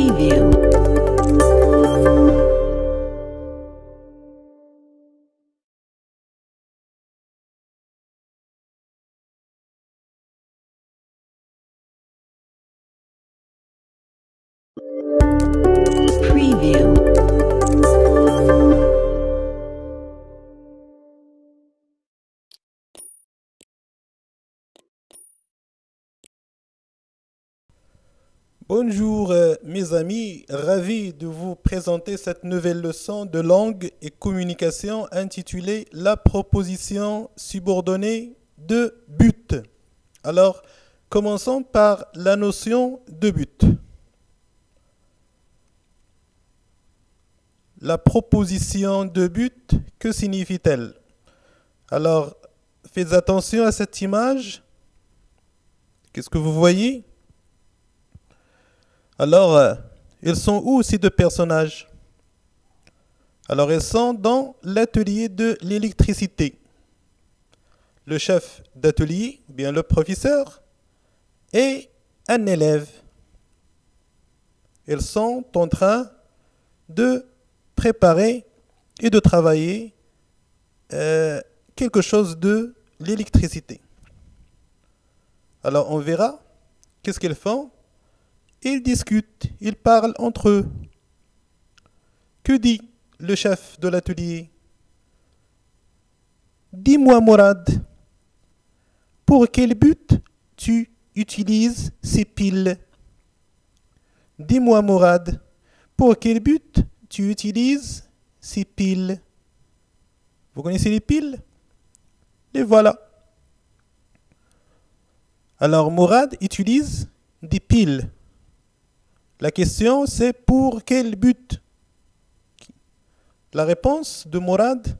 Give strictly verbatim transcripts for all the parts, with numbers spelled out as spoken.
Preview. Preview. Bonjour euh, mes amis, ravi de vous présenter cette nouvelle leçon de langue et communication intitulée La proposition subordonnée de but. Alors, commençons par la notion de but. La proposition de but, que signifie-t-elle? Alors, faites attention à cette image. Qu'est-ce que vous voyez? Alors, euh, ils sont où ces deux personnages? Alors, ils sont dans l'atelier de l'électricité. Le chef d'atelier, ou bien le professeur, et un élève. Ils sont en train de préparer et de travailler euh, quelque chose de l'électricité. Alors, on verra qu'est-ce qu'ils font. Ils discutent, ils parlent entre eux. Que dit le chef de l'atelier? Dis-moi, Mourad, pour quel but tu utilises ces piles? Dis-moi, Mourad, pour quel but tu utilises ces piles? Vous connaissez les piles? Les voilà. Alors, Mourad utilise des piles. La question, c'est pour quel but? La réponse de Mourad,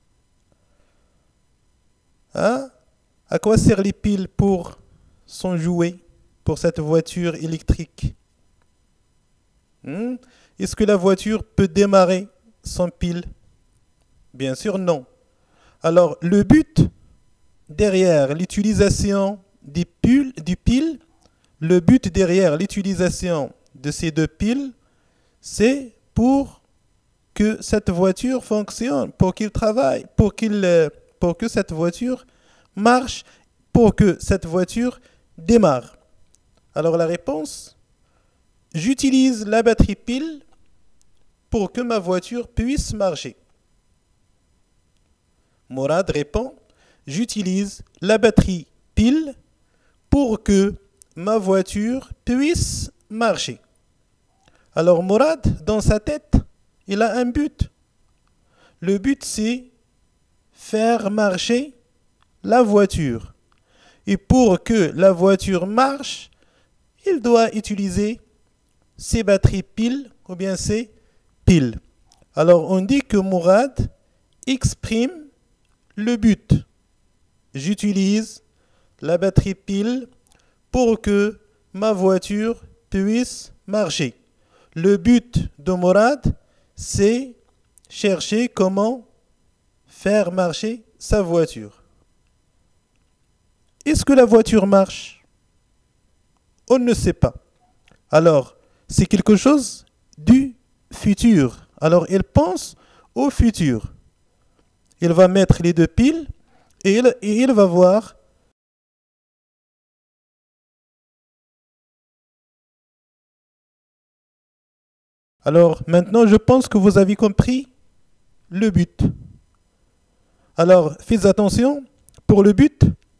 hein? À quoi servent les piles pour son jouet, pour cette voiture électrique? hmm? Est-ce que la voiture peut démarrer sans pile? Bien sûr, non. Alors, le but derrière l'utilisation des piles, des piles, le but derrière l'utilisation de ces deux piles, c'est pour que cette voiture fonctionne, pour qu'il travaille, pour, qu'il, pour que cette voiture marche, pour que cette voiture démarre. Alors la réponse, j'utilise la batterie pile pour que ma voiture puisse marcher. Mourad répond, j'utilise la batterie pile pour que ma voiture puisse marcher. Alors Mourad, dans sa tête, il a un but. Le but, c'est faire marcher la voiture. Et pour que la voiture marche, il doit utiliser ses batteries piles ou bien ses piles. Alors on dit que Mourad exprime le but. J'utilise la batterie pile pour que ma voiture puisse marcher. Le but de Mourad, c'est chercher comment faire marcher sa voiture. Est-ce que la voiture marche? On ne sait pas. Alors, c'est quelque chose du futur. Alors, il pense au futur. Il va mettre les deux piles et il, et il va voir. Alors, maintenant, je pense que vous avez compris le but. Alors, faites attention, pour le but,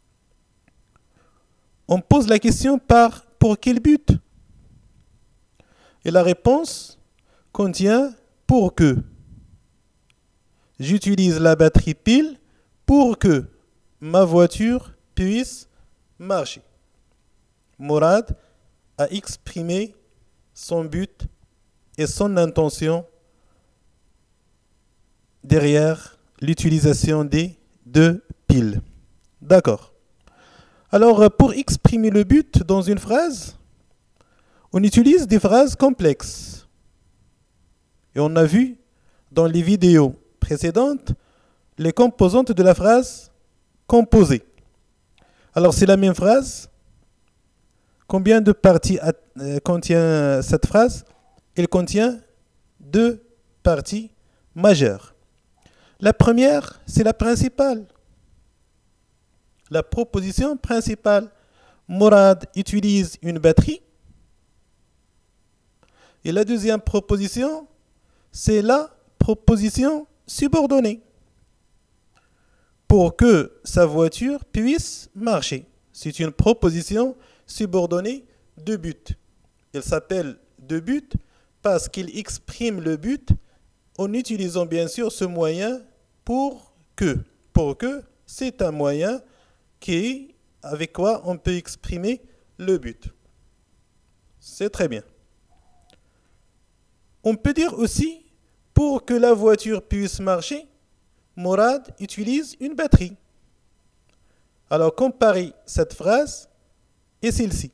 on pose la question par pour quel but? Et la réponse contient pour que. J'utilise la batterie pile pour que ma voiture puisse marcher. Mourad a exprimé son but et son intention derrière l'utilisation des deux piles. D'accord. Alors, pour exprimer le but dans une phrase, on utilise des phrases complexes. Et on a vu dans les vidéos précédentes les composantes de la phrase composée. Alors, c'est la même phrase. Combien de parties euh, contient cette phrase? il contient deux parties majeures. La première, c'est la principale. La proposition principale. Mourad utilise une batterie. Et la deuxième proposition, c'est la proposition subordonnée. Pour que sa voiture puisse marcher. C'est une proposition subordonnée de but. Il s'appelle de but parce qu'il exprime le but en utilisant bien sûr ce moyen pour que. Pour que, c'est un moyen qui, avec quoi on peut exprimer le but. C'est très bien. On peut dire aussi, pour que la voiture puisse marcher, Mourad utilise une batterie. Alors comparez cette phrase et celle-ci.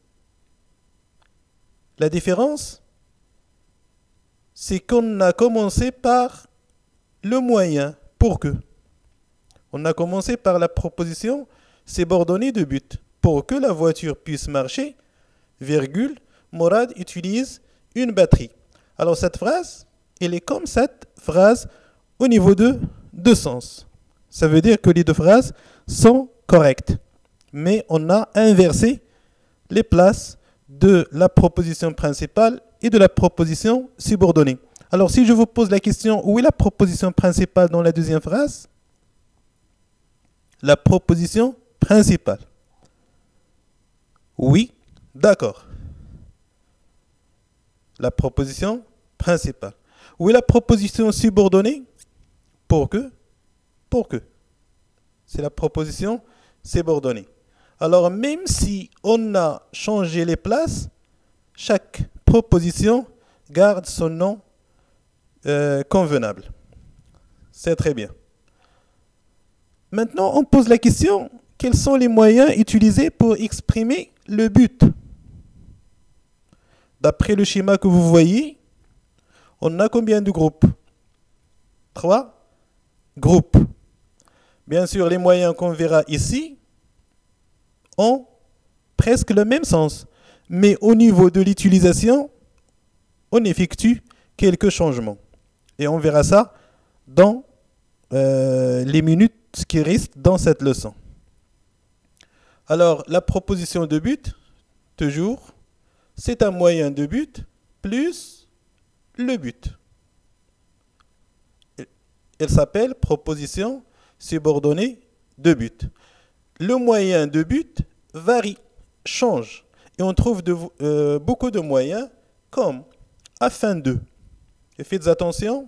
La différence, c'est qu'on a commencé par le moyen pour que. On a commencé par la proposition subordonnée de but. Pour que la voiture puisse marcher, virgule, Mourad utilise une batterie. Alors cette phrase, elle est comme cette phrase au niveau de deux sens. Ça veut dire que les deux phrases sont correctes. Mais on a inversé les places de la proposition principale et de la proposition subordonnée. Alors si je vous pose la question, où est la proposition principale dans la deuxième phrase? La proposition principale. Oui, d'accord. La proposition principale. Où est la proposition subordonnée? Pour que. Pour que. C'est la proposition subordonnée. Alors même si on a changé les places, chaque proposition garde son nom euh, convenable. C'est très bien. Maintenant, on pose la question, quels sont les moyens utilisés pour exprimer le but? D'après le schéma que vous voyez, on a combien de groupes? Trois groupes. Bien sûr, les moyens qu'on verra ici ont presque le même sens. Mais au niveau de l'utilisation, on effectue quelques changements. Et on verra ça dans euh, les minutes qui restent dans cette leçon. Alors, la proposition de but, toujours, c'est un moyen de but plus le but. Elle s'appelle proposition subordonnée de but. Le moyen de but varie, change. Et on trouve de, euh, beaucoup de moyens comme afin de. Et faites attention,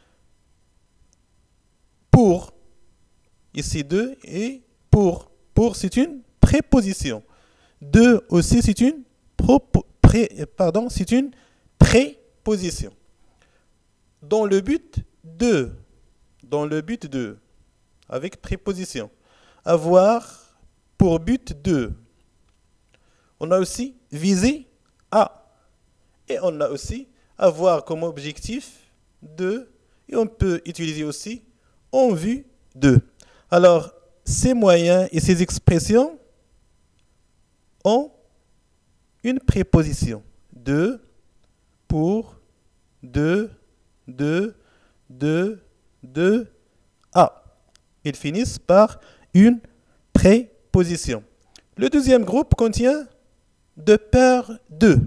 pour, ici de, et pour. Pour, c'est une préposition. De aussi, c'est une, propo, pré, pardon, c'est une préposition. Dans le but de, dans le but de, avec préposition. Avoir pour but de. On a aussi viser à. Et on a aussi avoir comme objectif de. Et on peut utiliser aussi en vue de. Alors, ces moyens et ces expressions ont une préposition. De, pour, de, de, de, de, à. Ils finissent par une préposition. Le deuxième groupe contient de peur de.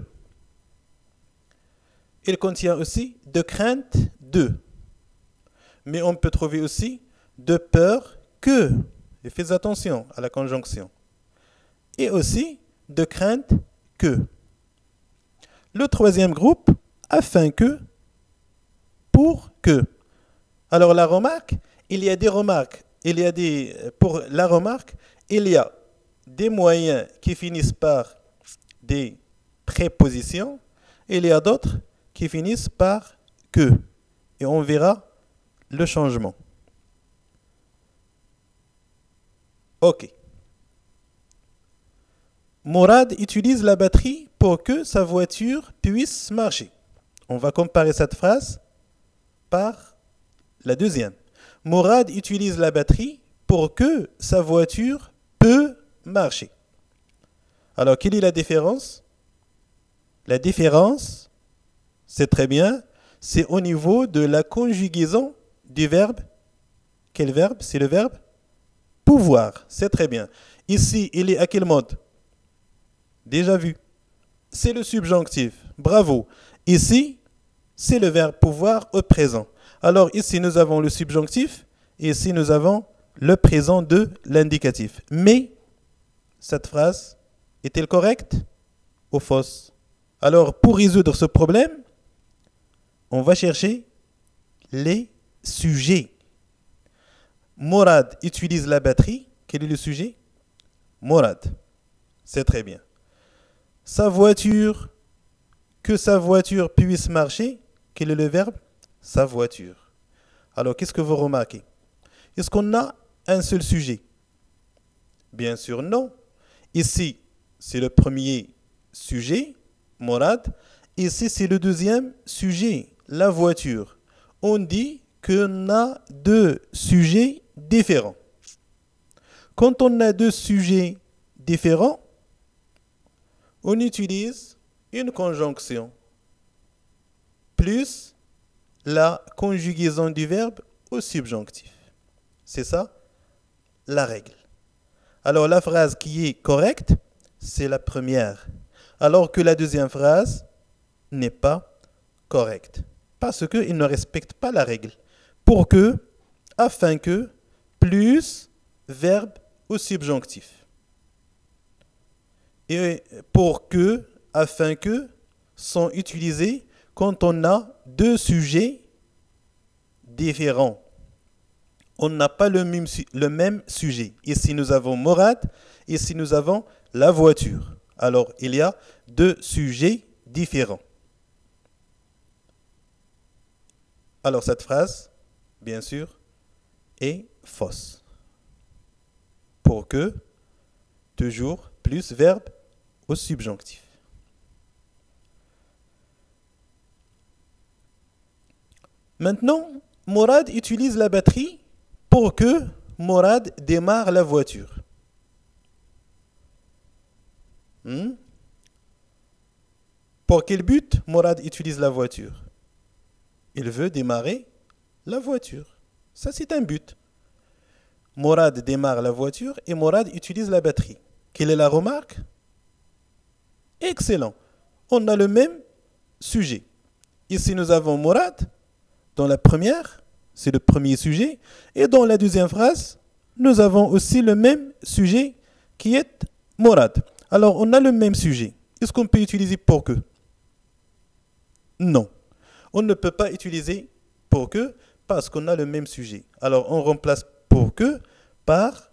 Il contient aussi de crainte de. Mais on peut trouver aussi de peur que. Et faites attention à la conjonction. Et aussi de crainte que. Le troisième groupe, afin que, pour que. Alors la remarque, il y a des remarques. Il y a des, pour la remarque, il y a des moyens qui finissent par des prépositions. Il y a d'autres qui finissent par que. Et on verra le changement. OK. Mourad utilise la batterie pour que sa voiture puisse marcher. On va comparer cette phrase par la deuxième. Mourad utilise la batterie pour que sa voiture peut marcher. Alors, quelle est la différence? La différence, C'est très bien. C'est au niveau de la conjugaison du verbe. Quel verbe? C'est le verbe pouvoir. C'est très bien. Ici, il est à quel mode? Déjà vu. C'est le subjonctif. Bravo. Ici, c'est le verbe pouvoir au présent. Alors ici, nous avons le subjonctif et ici, nous avons le présent de l'indicatif. Mais, cette phrase est-elle correcte ou fausse? Alors, pour résoudre ce problème, on va chercher les sujets. Morad utilise la batterie. Quel est le sujet? Morad. C'est très bien. Sa voiture, que sa voiture puisse marcher. Quel est le verbe? Sa voiture. Alors, qu'est-ce que vous remarquez? Est-ce qu'on a un seul sujet? Bien sûr, non. Ici, c'est le premier sujet, Morad. Ici, c'est le deuxième sujet, la voiture. On dit qu'on a deux sujets différents. Quand on a deux sujets différents, on utilise une conjonction plus la conjugaison du verbe au subjonctif. C'est ça la règle. Alors la phrase qui est correcte, c'est la première. Alors que la deuxième phrase n'est pas correcte. Parce qu'il ne respecte pas la règle. Pour que, afin que, plus verbe au subjonctif. Et pour que, afin que, sont utilisés quand on a deux sujets différents. On n'a pas le même, le même sujet. Ici, nous avons Morad. Ici, nous avons la voiture. Alors, il y a deux sujets différents. Alors, cette phrase, bien sûr, est fausse. Pour que, toujours, plus verbe au subjonctif. Maintenant, Morad utilise la batterie pour que Morad démarre la voiture. Hmm? Pour quel but Morad utilise la voiture? Il veut démarrer la voiture. Ça, c'est un but. Morad démarre la voiture et Morad utilise la batterie. Quelle est la remarque? Excellent. On a le même sujet. Ici, nous avons Morad. Dans la première, c'est le premier sujet. Et dans la deuxième phrase, nous avons aussi le même sujet qui est Morad. Alors, on a le même sujet. Est-ce qu'on peut utiliser pour que? Non. On ne peut pas utiliser pour que parce qu'on a le même sujet. Alors, on remplace pour que par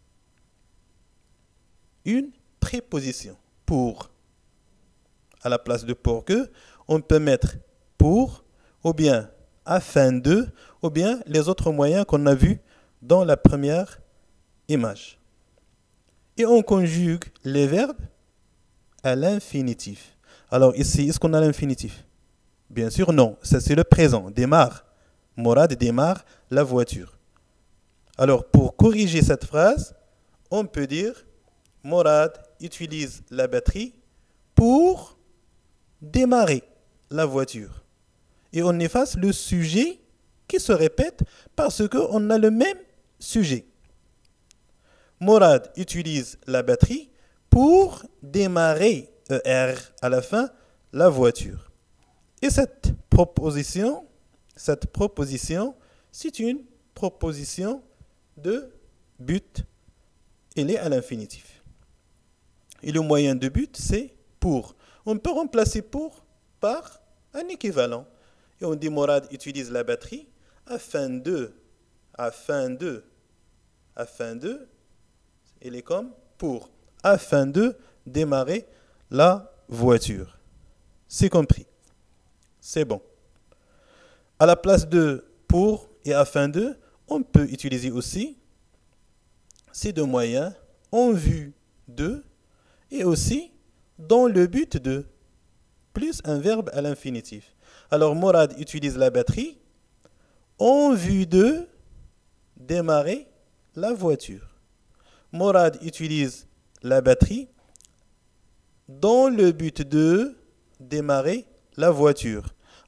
une préposition. Pour. À la place de pour que, on peut mettre pour ou bien afin de, ou bien les autres moyens qu'on a vus dans la première image. Et on conjugue les verbes à l'infinitif. Alors ici, est-ce qu'on a l'infinitif? Bien sûr, non. Ça, c'est le présent. Démarre. Morad démarre la voiture. Alors, pour corriger cette phrase, on peut dire Morad utilise la batterie pour démarrer la voiture. Et on efface le sujet qui se répète parce qu'on a le même sujet. Morad utilise la batterie pour démarrer, E R à la fin, la voiture. Et cette proposition, cette proposition, c'est une proposition de but. Elle est à l'infinitif. Et le moyen de but, c'est pour. On peut remplacer pour par un équivalent. Et on dit Morad utilise la batterie afin de, afin de, afin de, il est comme pour, afin de démarrer la voiture. C'est compris. C'est bon. À la place de pour et afin de, on peut utiliser aussi ces deux moyens en vue de et aussi dans le but de, plus un verbe à l'infinitif. Alors, Morad utilise la batterie en vue de démarrer la voiture. Morad utilise la batterie dans le but de démarrer la voiture.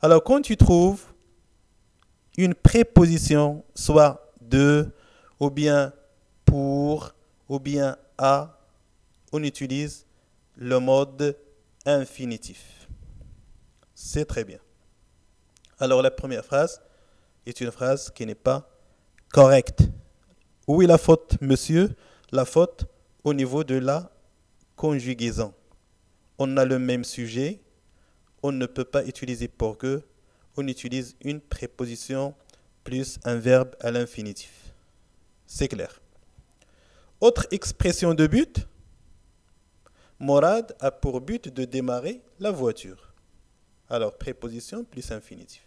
Alors, quand tu trouves une préposition, soit de, ou bien pour, ou bien à, on utilise le mode infinitif. C'est très bien. Alors, la première phrase est une phrase qui n'est pas correcte. Où est la faute, monsieur? La faute au niveau de la conjugaison. On a le même sujet, on ne peut pas utiliser pour que, on utilise une préposition plus un verbe à l'infinitif. C'est clair. Autre expression de but, Morad a pour but de démarrer la voiture. Alors, préposition plus infinitif.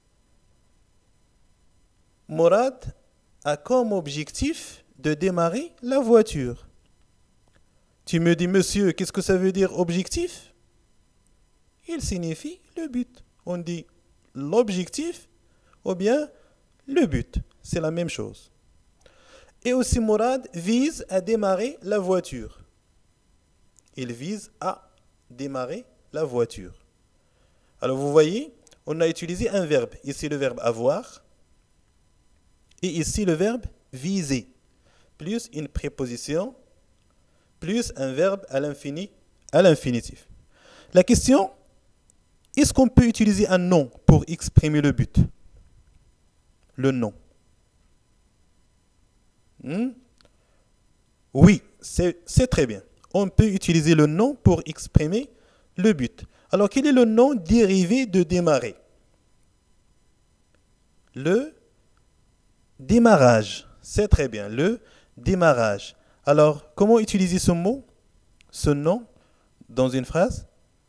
Morad a comme objectif de démarrer la voiture. Tu me dis, monsieur, qu'est-ce que ça veut dire objectif? Il signifie le but. On dit l'objectif ou bien le but. C'est la même chose. Et aussi, Morad vise à démarrer la voiture. Il vise à démarrer la voiture. Alors, vous voyez, on a utilisé un verbe. Ici, le verbe avoir. Et ici, le verbe viser. Plus une préposition, plus un verbe à l'infini, à l'infinitif. La question, est-ce qu'on peut utiliser un nom pour exprimer le but? Le nom. Hmm? Oui, c'est très bien. On peut utiliser le nom pour exprimer le but. Alors, quel est le nom dérivé de démarrer? Le démarrage. C'est très bien. Le démarrage. Alors, comment utiliser ce mot, ce nom, dans une phrase?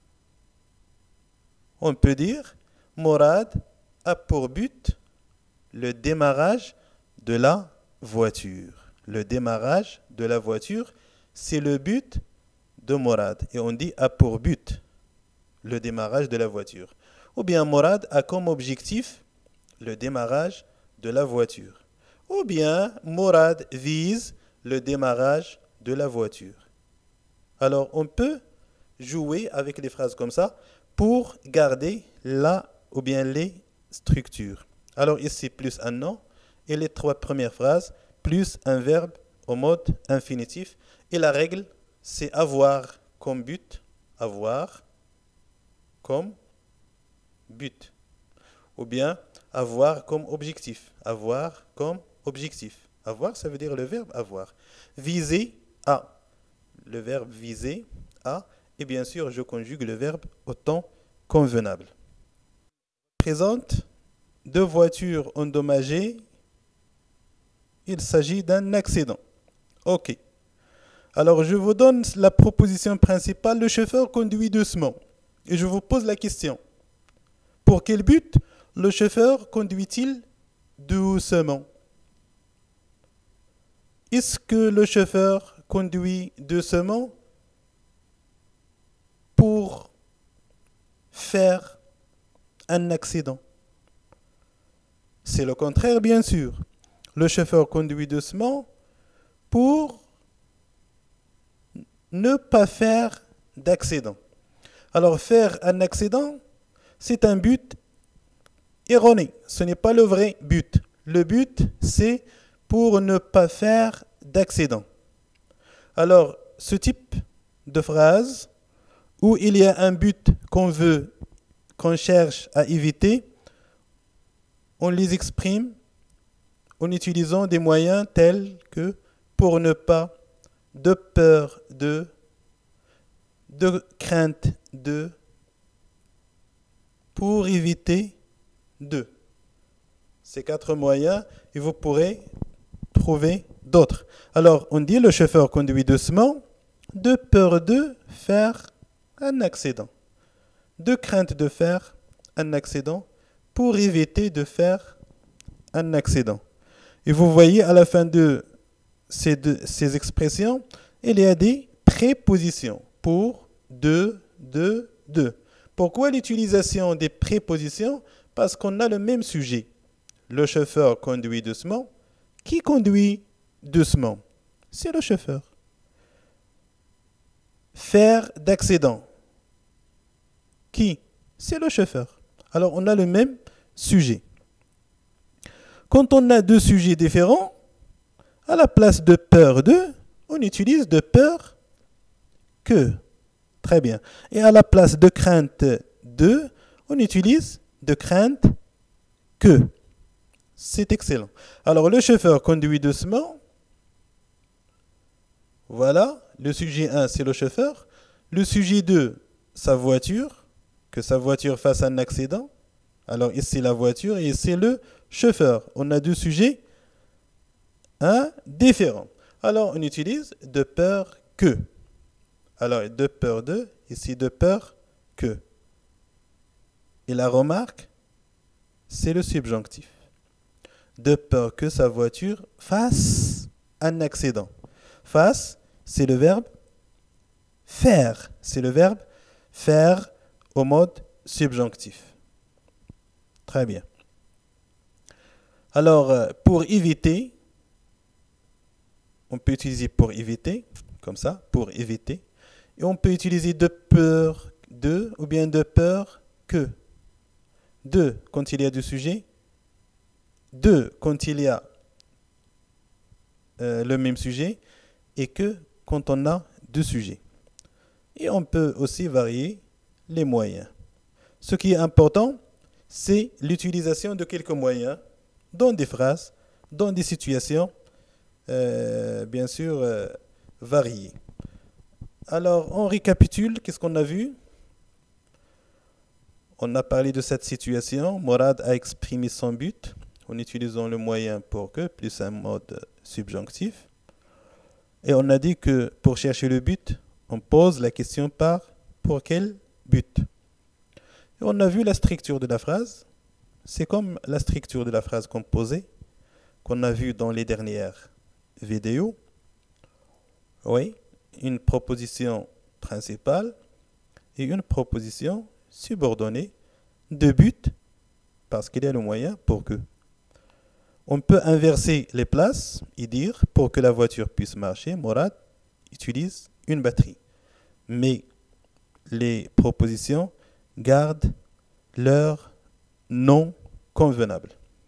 On peut dire, Morad a pour but le démarrage de la voiture. Le démarrage de la voiture, c'est le but de Morad. Et on dit a pour but le démarrage de la voiture. Ou bien Morad a comme objectif le démarrage de la voiture. Ou bien Morad vise le démarrage de la voiture. Alors, on peut jouer avec les phrases comme ça pour garder la ou bien les structures. Alors, ici, plus un nom et les trois premières phrases, plus un verbe au mode infinitif. Et la règle, c'est avoir comme but, avoir comme but. Ou bien avoir comme objectif, avoir comme objectif. Avoir, ça veut dire le verbe avoir. Viser, à. Le verbe viser, à. Et bien sûr, je conjugue le verbe au temps convenable. Présente deux voitures endommagées. Il s'agit d'un accident. OK. Alors, je vous donne la proposition principale. Le chauffeur conduit doucement. Et je vous pose la question. Pour quel but le chauffeur conduit-il doucement? Est-ce que le chauffeur conduit doucement pour faire un accident? C'est le contraire, bien sûr. Le chauffeur conduit doucement pour ne pas faire d'accident. Alors, faire un accident, c'est un but erroné. Ce n'est pas le vrai but. Le but, c'est pour ne pas faire d'accident. Alors, ce type de phrase où il y a un but qu'on veut, qu'on cherche à éviter, on les exprime en utilisant des moyens tels que pour ne pas, de peur de, de crainte de, pour éviter de. Ces quatre moyens, et vous pourrez trouver d'autres. Alors, on dit le chauffeur conduit doucement, de peur de faire un accident, de crainte de faire un accident, pour éviter de faire un accident. Et vous voyez à la fin de ces, deux, ces expressions, il y a des prépositions pour, de, de, de. Pourquoi l'utilisation des prépositions? Parce qu'on a le même sujet. Le chauffeur conduit doucement. Qui conduit doucement? C'est le chauffeur. Faire d'accident. Qui? C'est le chauffeur. Alors, on a le même sujet. Quand on a deux sujets différents, à la place de peur de, on utilise de peur que. Très bien. Et à la place de crainte de, on utilise de crainte que. C'est excellent. Alors, le chauffeur conduit doucement. Voilà. Le sujet un, c'est le chauffeur. Le sujet deux, sa voiture. Que sa voiture fasse un accident. Alors, ici, la voiture et ici, le chauffeur. On a deux sujets hein, différents. Alors, on utilise de peur que. Alors, de peur de, ici, de peur que. Et la remarque, c'est le subjonctif. De peur que sa voiture fasse un accident. Fasse, c'est le verbe faire. C'est le verbe faire au mode subjonctif. Très bien. Alors, pour éviter, on peut utiliser pour éviter, comme ça, pour éviter. Et on peut utiliser de peur de, ou bien de peur que. De, quand il y a du sujet. De, quand il y a euh, le même sujet. Et que, quand on a deux sujets. Et on peut aussi varier les moyens. Ce qui est important, c'est l'utilisation de quelques moyens dans des phrases, dans des situations, euh, bien sûr, euh, variées. Alors, on récapitule, qu'est-ce qu'on a vu? On a parlé de cette situation. Morad a exprimé son but en utilisant le moyen pour que, plus un mode subjonctif. Et on a dit que pour chercher le but, on pose la question par pour quel but. Et on a vu la structure de la phrase. C'est comme la structure de la phrase composée qu'on a vu dans les dernières vidéos. Oui, une proposition principale et une proposition subordonnée de but parce qu'il y a le moyen pour que. On peut inverser les places et dire pour que la voiture puisse marcher, Morad utilise une batterie. Mais les propositions gardent leur nom convenable.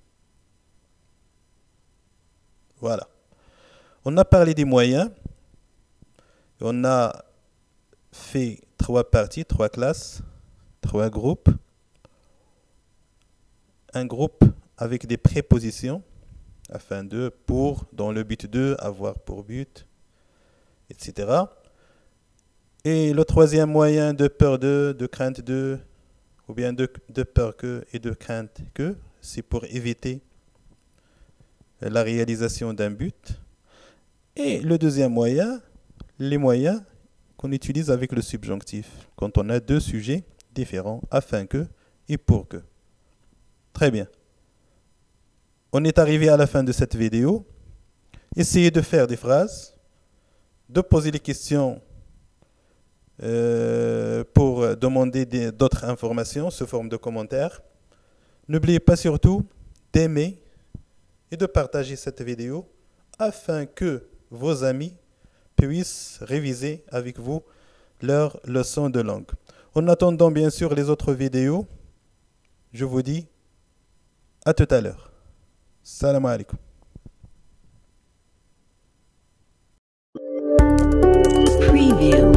Voilà. On a parlé des moyens. On a fait trois parties, trois classes, trois groupes. Un groupe avec des prépositions afin de, pour, dans le but de, avoir pour but, et cetera. Et le troisième moyen de peur de, de crainte de, ou bien de, de peur que et de crainte que, c'est pour éviter la réalisation d'un but. Et le deuxième moyen, les moyens qu'on utilise avec le subjonctif, quand on a deux sujets différents, afin que et pour que. Très bien. On est arrivé à la fin de cette vidéo. Essayez de faire des phrases, de poser des questions euh, pour demander d'autres informations sous forme de commentaires. N'oubliez pas surtout d'aimer et de partager cette vidéo afin que vos amis puissent réviser avec vous leurs leçons de langue. En attendant bien sûr les autres vidéos, je vous dis à tout à l'heure. Salam alaikum. Preview.